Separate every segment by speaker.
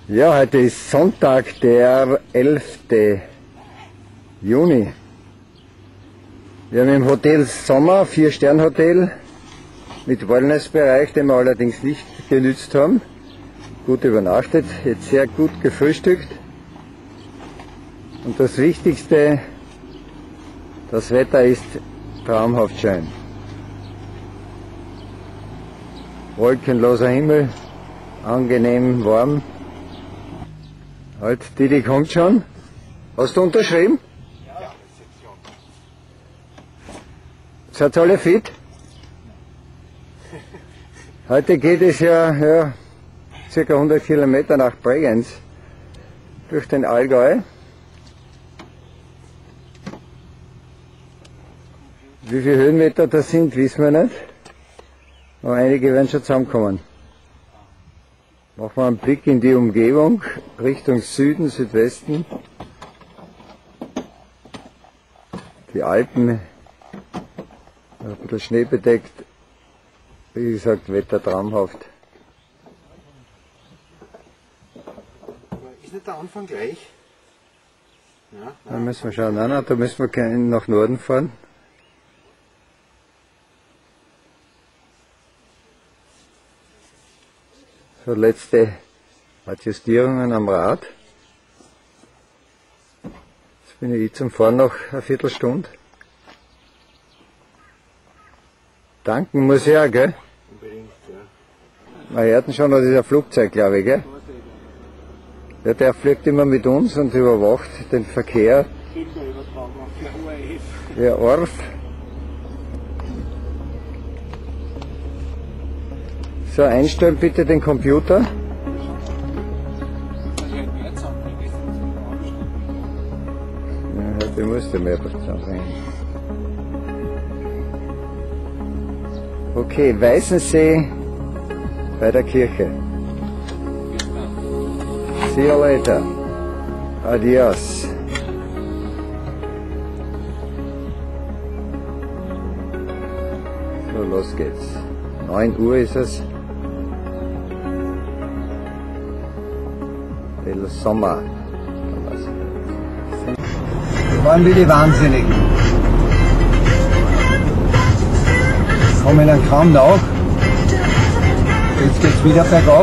Speaker 1: Ja, heute ist Sonntag, der 11. Juni. Wir haben im Hotel Sommer, 4-Stern-Hotel mit Wellnessbereich, den wir allerdings nicht genützt haben. Gut übernachtet, jetzt sehr gut gefrühstückt. Und das Wichtigste, das Wetter ist traumhaft schön. Wolkenloser Himmel, angenehm warm. Halt, Didi kommt schon. Hast du unterschrieben? Ja. Seid ihr alle fit? Heute geht es ja circa 100 Kilometer nach Bregenz durch den Allgäu. Wie viele Höhenmeter das sind, wissen wir nicht. Aber einige werden schon zusammenkommen. Machen wir einen Blick in die Umgebung, Richtung Süden, Südwesten. Die Alpen, ein bisschen schneebedeckt. Wie gesagt, Wetter traumhaft.
Speaker 2: Ist nicht der Anfang gleich? Ja,
Speaker 1: Da müssen wir schauen. Nein, da müssen wir nach Norden fahren. So, letzte Adjustierungen am Rad. Jetzt bin ich zum Fahren noch eine Viertelstunde. Tanken muss ich auch, gell?
Speaker 2: unbedingt, ja.
Speaker 1: Wir hörten schon, das ist ein Flugzeug, glaube ich, gell? Ja, der fliegt immer mit uns und überwacht den Verkehr. Der ORF. So, einstellen bitte den Computer. Ja, heute musst du mehr zusammenbringen. Okay, Weißensee bei der Kirche. See you later. Adios. So, los geht's. 9 Uhr ist es. Del Sommer. Wir waren wie die Wahnsinnigen. Kommen dann kaum nach. Jetzt geht's wieder bergab.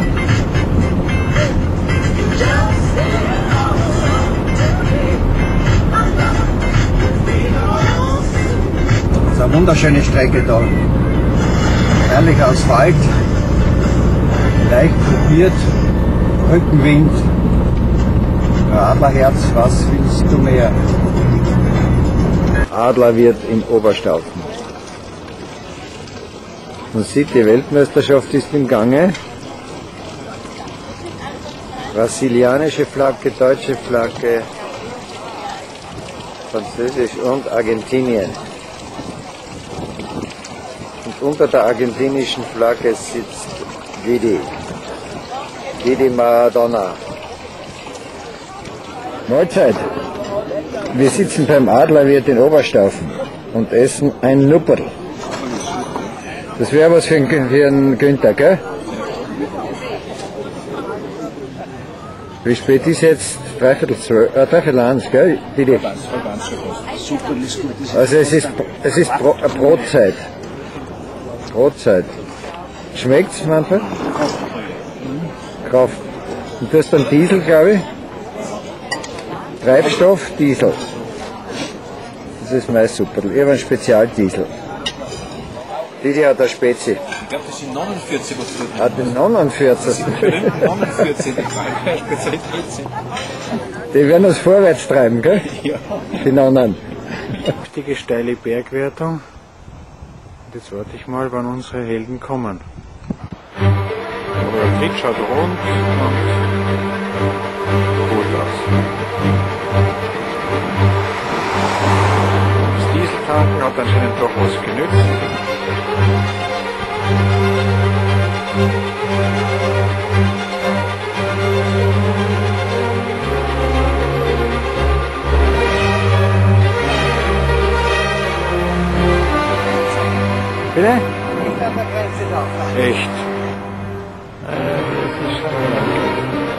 Speaker 1: Das ist eine wunderschöne Strecke da. Herrlicher Asphalt, leicht gruppiert, Rückenwind. Adlerherz, was willst du mehr? Adlerwirt in Oberstaufen. Man sieht, die Weltmeisterschaft ist im Gange. Brasilianische Flagge, deutsche Flagge, Französisch und Argentinien. Und unter der argentinischen Flagge sitzt Didi Maradona. Mahlzeit. Wir sitzen beim Adlerwirt in Oberstaufen und essen ein Nupperl. Das wäre was für einen Günther, gell? Wie spät ist jetzt? Dreiviertel eins, gell? Didi? Also es ist Brotzeit. Brotzeit. Schmeckt's manchmal? Kraft. Und du hast dann Diesel, glaube ich? Treibstoff, Diesel. Das ist mein Super. Ich habe einen Spezialdiesel. Didi hat eine Spezi.
Speaker 2: Ich glaube, das sind 49, was du da
Speaker 1: Hat den 49.
Speaker 2: 49, Spezialspezi.
Speaker 1: Die werden uns vorwärts treiben, gell?
Speaker 2: Ja.
Speaker 1: Die Nonnen.
Speaker 3: Richtige steile Bergwertung. Und jetzt warte ich mal, wann unsere Helden kommen. Aber der Tritt schaut rund und gut aus. Das Dieseltanken hat anscheinend doch was genützt.
Speaker 1: Bitte?
Speaker 3: Echt? Das ist schon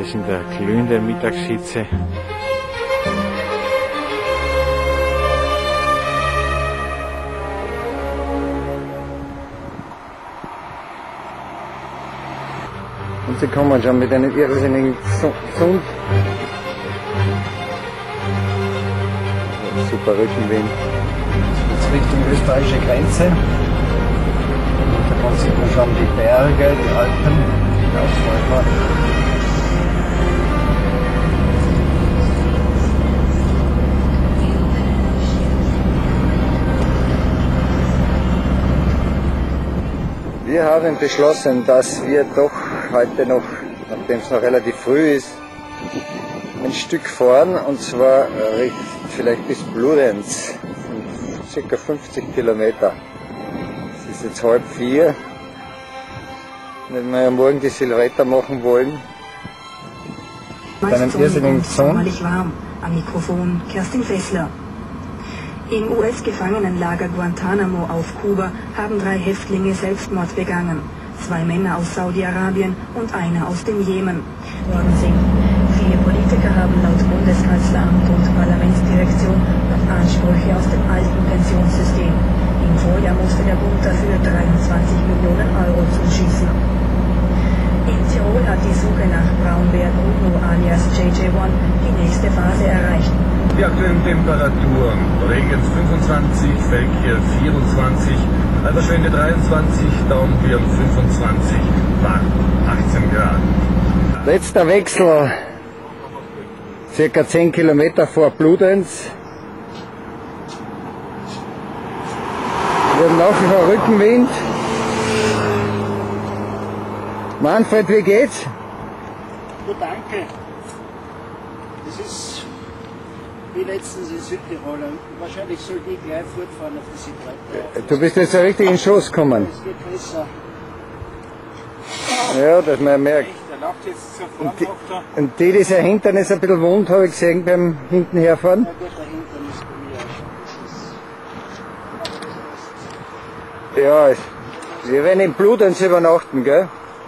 Speaker 3: Das in der glühenden Mittagshitze.
Speaker 1: Und sie kommen schon mit einem irrsinnigen Sund. Super Rückenwind. Jetzt Richtung österreichische Grenze. Da sieht man schon die Berge, die Alpen. Ausläufer. Wir haben beschlossen, dass wir doch heute noch, nachdem es noch relativ früh ist, ein Stück fahren, und zwar vielleicht bis Bludenz, ca. 50 Kilometer. Es ist jetzt 3:30. Wenn wir ja morgen die Silvester machen wollen, mit einem irrsinnigen Sound.
Speaker 4: Warm. Am Mikrofon Kerstin Fessler. Im US-Gefangenenlager Guantanamo auf Kuba haben 3 Häftlinge Selbstmord begangen. 2 Männer aus Saudi-Arabien und einer aus dem Jemen worden sind. Viele Politiker haben laut Bundeskanzleramt und Parlamentsdirektion noch Ansprüche aus dem alten Pensionssystem. Im Vorjahr musste der Bund dafür 23 Millionen Euro zuschießen. In Tirol hat die Suche nach Braunbär Bruno alias JJ1 die nächste Phase erreicht.
Speaker 5: Die aktuellen Temperaturen: Regens 25, Feldkirch 24, Alberschwende 23, Dauenbirn 25, Bad 18 Grad.
Speaker 1: Letzter Wechsel, circa 10 Kilometer vor Bludenz. Wir haben nach wie vor Rückenwind. Manfred, wie geht's?
Speaker 6: Gut, danke. Das ist wie letztens in Südtirol. Wahrscheinlich soll die gleich fortfahren auf die Südreiter.
Speaker 1: Du bist jetzt so richtig in den Schoß gekommen.
Speaker 6: Es geht besser.
Speaker 1: Ja, dass man merkt.
Speaker 2: Der lacht jetzt sofort noch da.
Speaker 1: Und die sein Hintern ist ein bisschen wund, habe ich gesehen beim hinten herfahren.
Speaker 6: Ja gut, dahinter ist bei mir auch schon.
Speaker 1: Ja, wir werden in Bludenz übernachten, gell?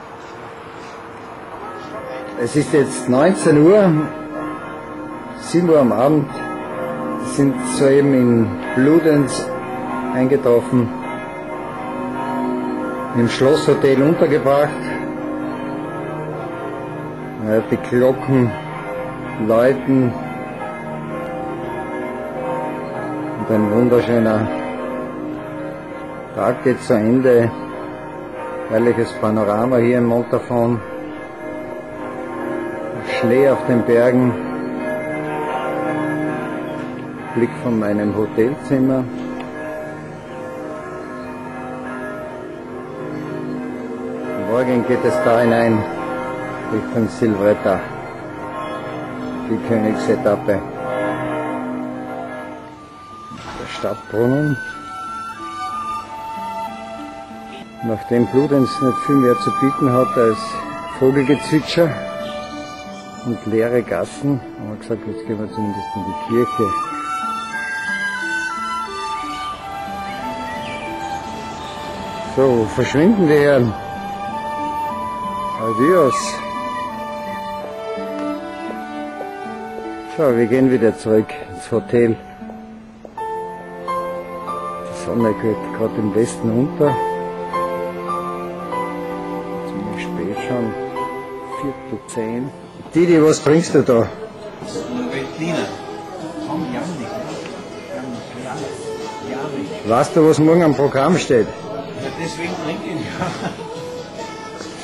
Speaker 1: Es ist jetzt 19 Uhr, 7 Uhr am Abend. Wir sind soeben in Bludenz eingetroffen, im Schlosshotel untergebracht. Ja, die Glocken läuten und ein wunderschöner Tag geht zu Ende. Herrliches Panorama hier im Montafon. Schnee auf den Bergen. Blick von meinem Hotelzimmer. Morgen geht es da hinein Richtung Silvretta, die Königsetappe. Der Stadtbrunnen. Nachdem Bludenz nicht viel mehr zu bieten hat als Vogelgezwitscher und leere Gassen, haben wir gesagt, jetzt gehen wir zumindest in die Kirche. So, wo verschwinden die Herren? Adios. So, wir gehen wieder zurück ins Hotel. Die Sonne geht gerade im Westen unter. Ziemlich spät schon. 9:45. Didi, was bringst du da?
Speaker 2: Veltliner.
Speaker 1: Weißt du, was morgen am Programm steht?
Speaker 2: Ja, deswegen trinke ich ja.